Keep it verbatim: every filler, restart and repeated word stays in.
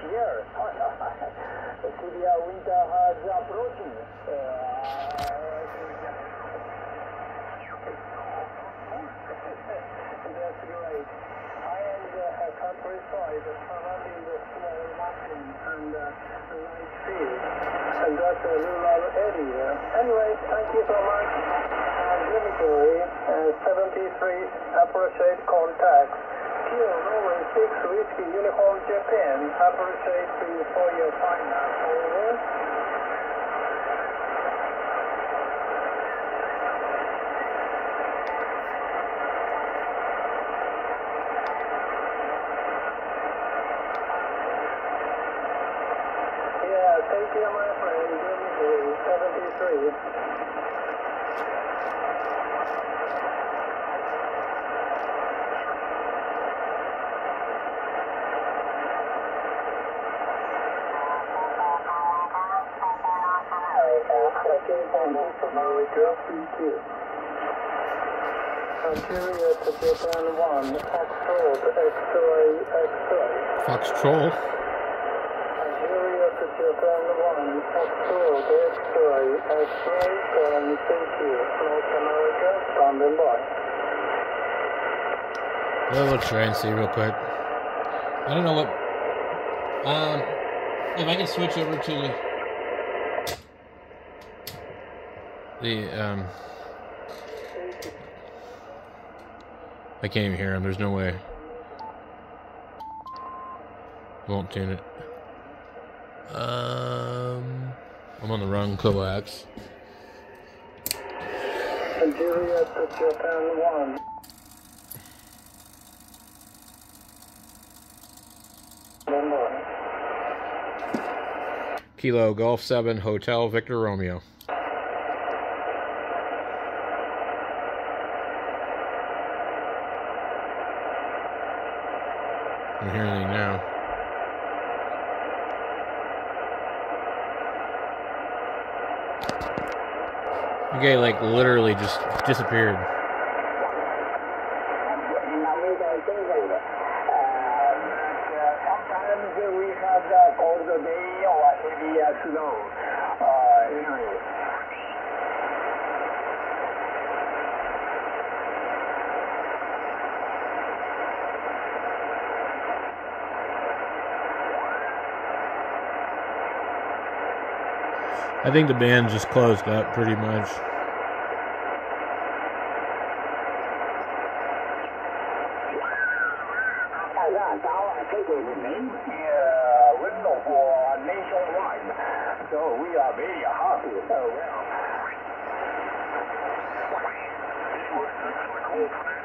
Here. The severe winter has approaching. Uh, That's great. High-end uh, countryside surrounding the small mountains and uh, a nice field. And that's a rural area. Anyway, thank you so much. Uh, Dormitory uh, seventy-three, appreciate contacts. Here, Norway six Whiskey Uniform Japan, appreciate you for your finance. Over. Yeah, take care, my friend. Dormitory seventy-three. America, B Q. Ontario to Japan one, Foxtrot, X-ray, X-ray. Foxtrot? Ontario to Japan one, Foxtrot, X-ray, X-ray, and thank you. North America, standing by. Well, we'll try and see real quick. I don't know what... Um, if I can switch over to the... The, um... I can't even hear him. There's no way. Won't tune it. Um... I'm on the wrong coax. Nigeria to Japan one. Kilo Golf seven Hotel Victor Romeo. I don't hear anything now. Okay, like literally just disappeared. Sometimes we have a cold day or heavy snow. Uh, anyway. I think the band just closed up pretty much. Window for nationwide, so we are very happy. So well.